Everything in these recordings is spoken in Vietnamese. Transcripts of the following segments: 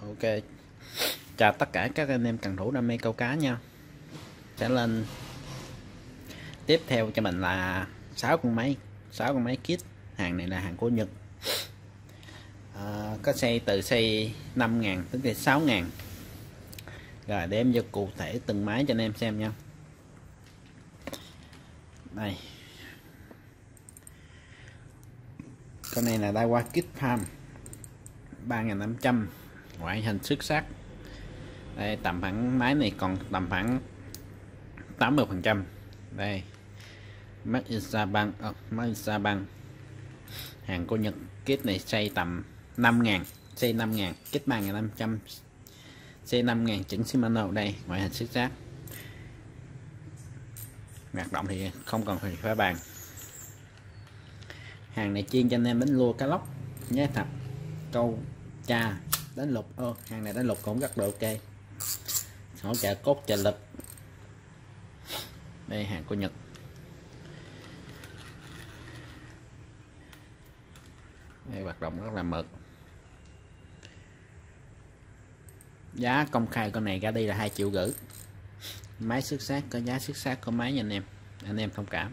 Ok, chào tất cả các anh em cần thủ đam mê câu cá nha. Sẽ lên tiếp theo cho mình là 6 con máy kit. Hàng này là hàng của Nhật. Có từ xây 5.000 đến xây 6.000. Rồi để em vô cụ thể từng máy cho anh em xem nha. Đây, con này là Daiwa Kit Farm 3.500, ngoại hình xuất sắc. Đây, tầm khoảng máy này còn tầm khoảng 80%. Đây, Made in Japan, hàng của Nhật. Kit này xây tầm 5.000, xây 5.000, kit 3.500, xây 5.000 chỉnh Shimano. Đây, ngoại hình xuất sắc. Hoạt động thì không cần phải bàn. Hàng này chuyên cho anh em đánh lua cá lóc, nhé thật, câu cha, đánh lục. Hàng này đánh lục cũng rất là ok, hỗ trợ cốt trợ lực. Đây, hàng của Nhật. Đây, hoạt động rất là mượt. Giá công khai con này ra đi là 2,5 triệu. Máy xuất sắc, có giá xuất sắc của máy nha anh em thông cảm.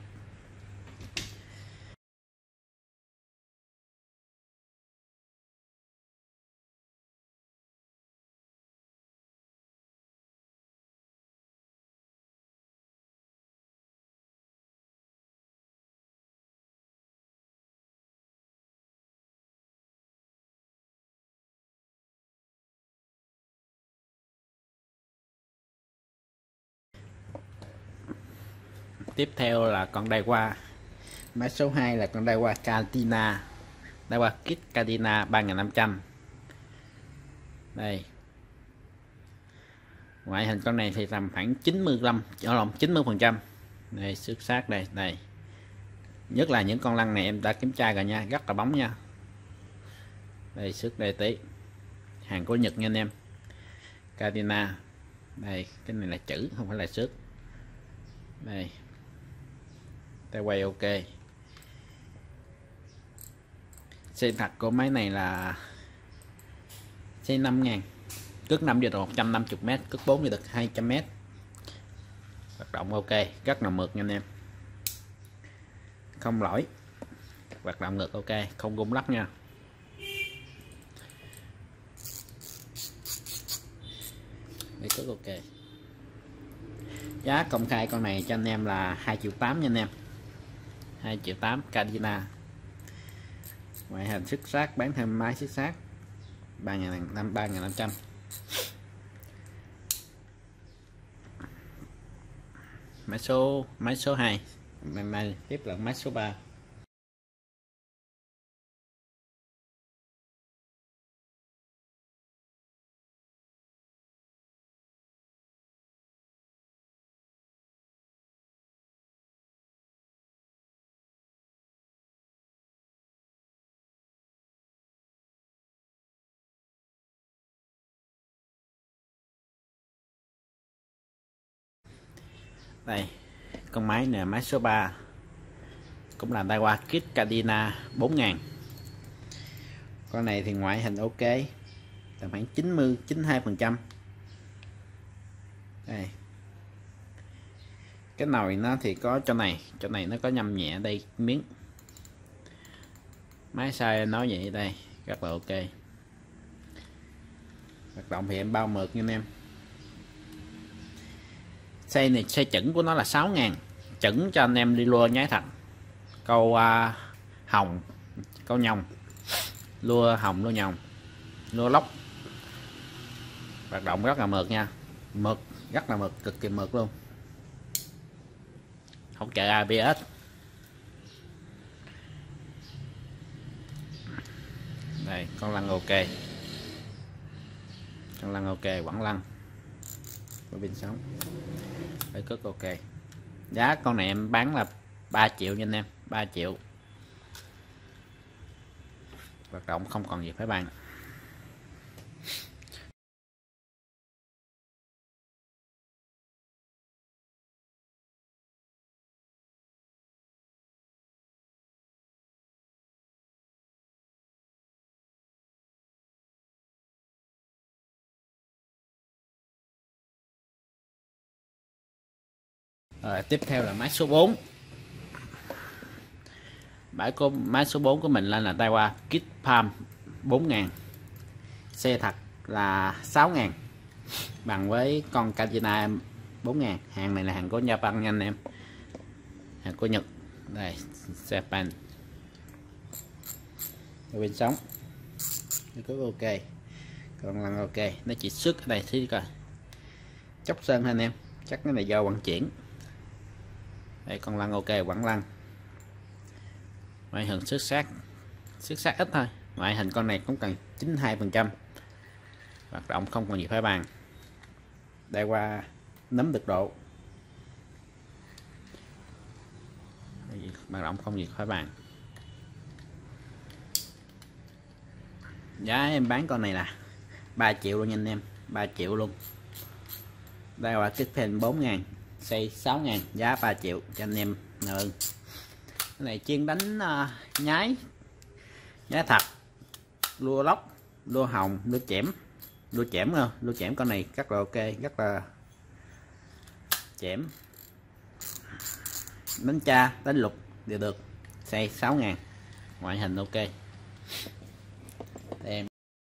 Tiếp theo là con Daiwa. Máy số 2 là con Daiwa Cadena, Daiwa Kit Cadena 3.500. Đây, ngoại hình con này thì tầm khoảng 90%. Đây, xuất sắc. Đây, nhất là những con lăng này em đã kiểm tra rồi nha, rất là bóng nha. Đây, sức đây tí. Hàng của Nhật nha anh em. Cadena. Đây, cái này là chữ không phải là sức. Đây, tay quay ok. Xe thật của máy này là xe 5.000, cước 5 giờ được 150m, cước 4 giờ được 200m. Hoạt động ok, rất là mượt nha anh em, không lỗi. Hoạt động ngược ok, không rung lắc nha. Đây, cước ok. Giá công khai con này cho anh em là 2,8 triệu nha anh em. 2,8 triệu Cadena. Ngoại hình xuất sắc, bán thêm máy xuất sắc. 3.500. Máy số 2. Tiếp là máy số 3. Đây, con máy này máy số 3, cũng là Daiwa Kit Cadena 4.000. Con này thì ngoại hình ok, tầm khoảng 92%. Đây, cái nồi nó thì có chỗ này nó có nhâm nhẹ đây miếng. Máy sai nói vậy. Đây, rất là ok. Hoạt động thì em bao mượt nha anh em. Xây này, xây chuẩn của nó là 6.000, chuẩn cho anh em đi lua nhái thật, câu hồng, câu nhồng, lua hồng, lua nhồng, lua lóc. Hoạt động rất là mượt nha, mượt, rất là mượt, cực kỳ mượt luôn. Hỗ trợ ABS. Đây, con lăng ok, quẳng lăng, có pin sống. Đây, cước ok. Giá con này em bán là 3 triệu nha anh em, 3 triệu. Hoạt động không còn gì phải bàn. Rồi, tiếp theo là máy số 4. Máy số 4 của mình là Daiwa Kit Palm 4000. Xe thật là 6000, bằng với con Kajina 4000. Hàng này là hàng của Japan nha anh em, hàng của Nhật. Đây, Japan. Bên sống nó có ok, còn lăn ok, nó chỉ sức ở đây thì coi chóc sơn anh em, chắc cái này do vận chuyển. Đây, con lăn ok, vẫn lăn. Ngoại hình xuất sắc ít thôi. Ngoại hình con này cũng cần 92%. Hoạt động không còn gì phải bàn. Đây qua nắm được độ. Hoạt động không gì phải bàn. Giá em bán con này là 3 triệu luôn nha anh em, 3 triệu luôn. Đây là cái pen 4000, xây 6000, giá 3 triệu cho anh em nào ưng. Cái này chuyên đánh nhái thật, lua lóc, lua hồng, lua chẻm không? Lua chẻm con này rất là ok, rất là chẻm. Đánh cha, đánh lục đều được. Xây 6000, ngoại hình ok. Em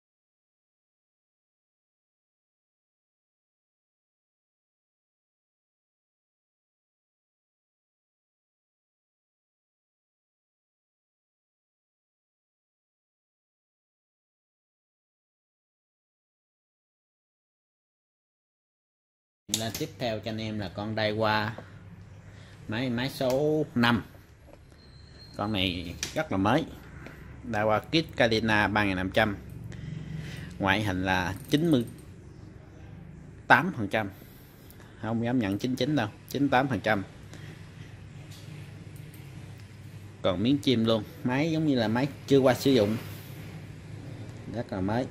lên tiếp theo cho anh em là con Daiwa máy số 5. Con này rất là mới, Daiwa Kit Cadena 3500. Ngoại hình là 98%, không dám nhận 99 đâu, 98%. Còn miếng chim luôn, máy giống như là máy chưa qua sử dụng, rất là mới.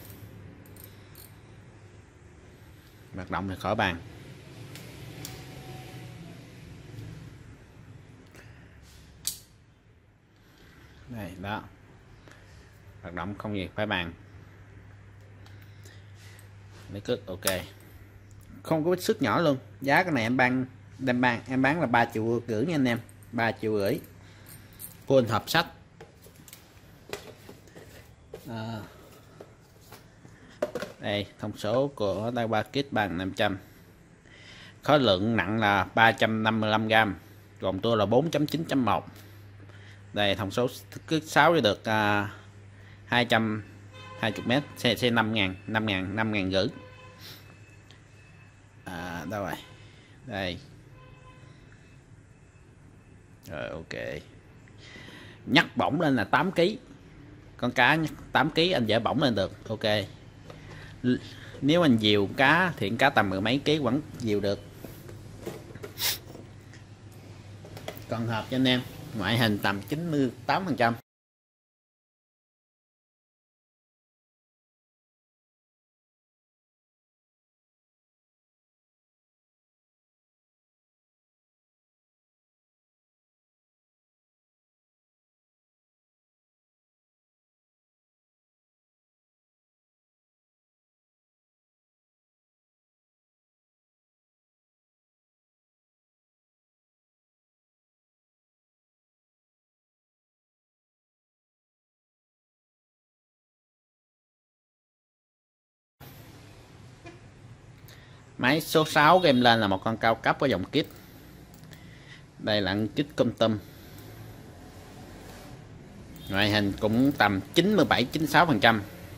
Hoạt động thì khỏi bàn. Đây đó, hoạt động không gì phải bàn. Lấy cước ok, không có vết sức nhỏ luôn. Giá cái này em bán là 3,5 triệu nha anh em, 3,5 triệu. Full hộp sách. Đây thông số của Daiwa Kit 3500. Khối lượng nặng là 355g, gồm tua là 4.9.1. Đây thông số cứ 6 được 220m, xe 5.000 rưỡi. Đâu rồi, đây rồi ok. Nhắc bổng lên là 8 kg, con cá 8 kg anh dễ bổng lên được ok. Nếu anh dìu cá thì cá tầm 10 mấy ký vẫn dìu được. Còn hộp cho anh em, ngoại hình tầm 98%. Máy số 6 game lên là một con cao cấp của dòng Kit. Đây là Kit Quantum. Ngoại hình cũng tầm 97-96%.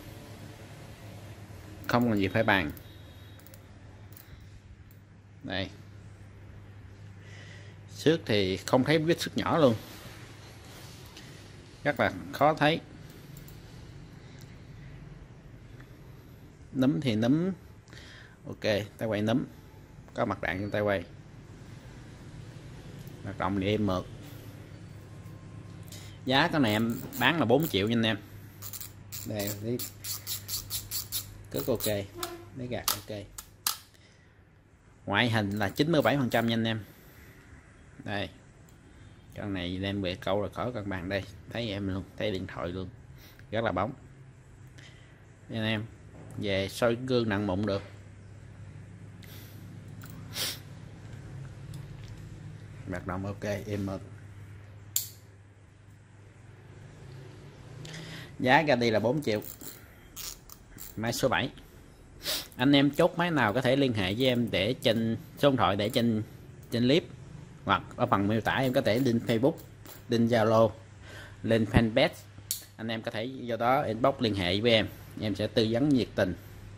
Không còn gì phải bàn. Đây. Xước thì không thấy vết xước nhỏ luôn, rất là khó thấy. Nấm thì nấm ok, tay quay nấm, có mặt đạn trong tay quay. Hoạt động thì êm mượt. Giá cái này em bán là 4 triệu nha anh em. Đây đi, cước ok, lấy gạt ok. Ngoại hình là 97% nha anh em. Đây, con này đem về câu là khỏi các bạn. Đây thấy em luôn, thấy điện thoại luôn, rất là bóng nha anh em. Về soi gương nặng mụn được. hoạt động ok êm mượt. Giá ra đi là 4 triệu. Máy số 7. Anh em chốt máy nào có thể liên hệ với em để trên số điện thoại để trên clip, hoặc ở phần miêu tả em có thể link Facebook, link Zalo, lên fanpage. Anh em có thể do đó inbox liên hệ với em sẽ tư vấn nhiệt tình.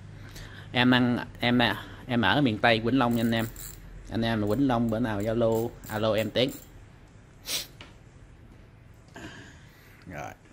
Em ở miền Tây Vĩnh Long nha anh em là Vĩnh Long bữa nào Zalo alo em tiếng. Rồi.